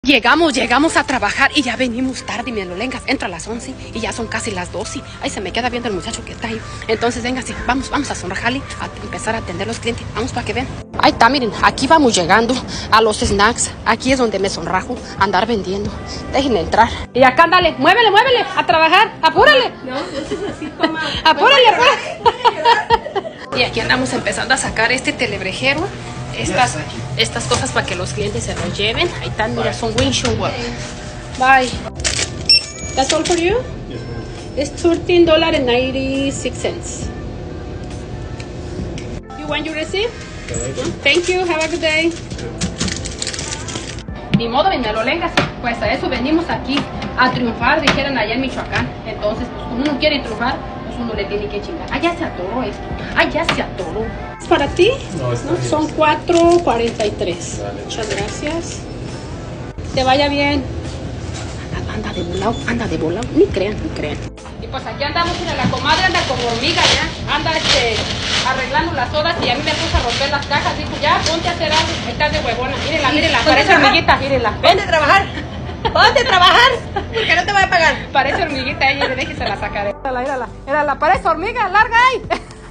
Llegamos a trabajar y ya venimos tarde, me lo lengas, entra a las 11 y ya son casi las 12. Ay, se me queda viendo el muchacho que está ahí. Entonces, venga, sí, vamos a sonrajarle, a empezar a atender a los clientes. Vamos para que vean. Ahí está, miren, aquí vamos llegando a los snacks. Aquí es donde me sonrajo andar vendiendo. Déjenme entrar. Y acá, dale, muévele, a trabajar, apúrale. No es así, toma. Apúrale. Y aquí andamos empezando a sacar este telebrejero. Estas cosas para que los clientes se los lleven. Ahí están, mira, son windshield wipers. Bye. That's all for you? It's $13.96. You want your receipt? Thank you. Have a good day. Ni modo, me lo lengas. Pues a eso venimos aquí a triunfar, dijeron allá en Michoacán. Entonces, pues como uno quiere triunfar, pues uno le tiene que chingar. Ah, ya se atoró esto. Ah, ya se atoró. ¿Es para ti? No, está bien. Son 4.43. Vale. Muchas gracias. Te vaya bien. Anda de volado. Ni crean. Y pues aquí andamos, mira, la comadre anda como hormiga ya. Anda arreglando las sodas y a mí me puso a romper las cajas. Dijo, ya, ponte a hacer algo. Ahí estás de huevona. Mírenla, parece hormiguita, mírenla. Ponte a trabajar. Porque no te voy a pagar. Parece hormiguita ella, le dije se la sacaré. Mírala, parece hormiga, larga ahí.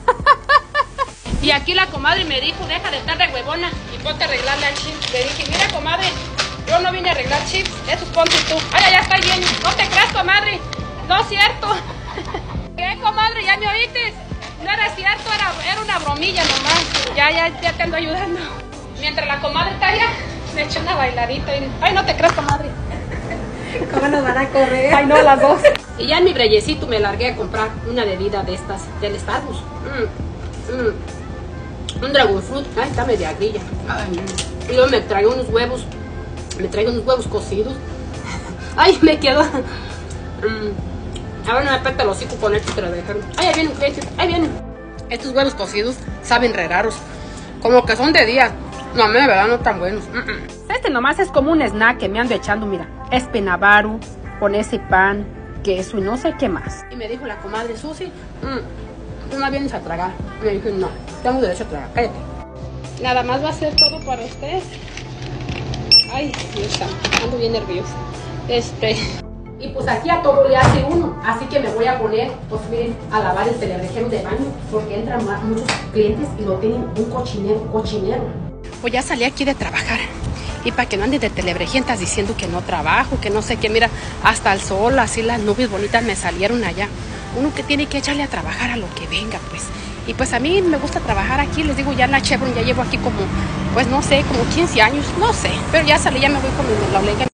Y aquí la comadre me dijo, deja de estar de huevona y ponte a arreglarle al chip. Le dije, mira comadre, yo no vine a arreglar chips, eso ponte tú. Ay, ya está bien, no te creas comadre, no es cierto. ¿Qué comadre, ya me oíste? No era cierto, era una bromilla nomás. Ya te ando ayudando. Mientras la comadre está allá, me eché una bailadita y... Ay, no te creas comadre. ¿Cómo nos van a correr? Ay, no, las dos. Y ya en mi brellecito me largué a comprar una bebida de estas, del Starbucks. Un dragon fruit. Ay, está media grilla. Y luego me traigo unos huevos. Cocidos. Ay, me quedó. Ahora no me apesta el hocico con esto que lo dejaron. Ay, ahí vienen clientes. Ahí vienen. Estos huevos cocidos saben re raros. Como que son de día. No, a mí de verdad no tan buenos. Este nomás es como un snack que me ando echando, mira. Es penabaru con ese pan, queso y no sé qué más. Y me dijo la comadre Susi, tú no vienes a tragar. Y me dije, no, tengo derecho a tragar, cállate. Nada más va a ser todo para usted. Ay, Dios santo, ando bien nerviosa. Y pues aquí a todo le hace uno. Así que me voy a poner, pues miren, a lavar el telebrejero de baño. Porque entran muchos clientes y lo tienen un cochinero. Pues ya salí aquí de trabajar. Y para que no anden de telebrejientas diciendo que no trabajo, que no sé qué, mira, hasta el sol, así las nubes bonitas me salieron allá. Uno que tiene que echarle a trabajar a lo que venga, pues. Y pues a mí me gusta trabajar aquí, les digo, ya en la Chevron ya llevo aquí como, pues no sé, como 15 años, no sé. Pero ya salí, ya me voy con mi laulega.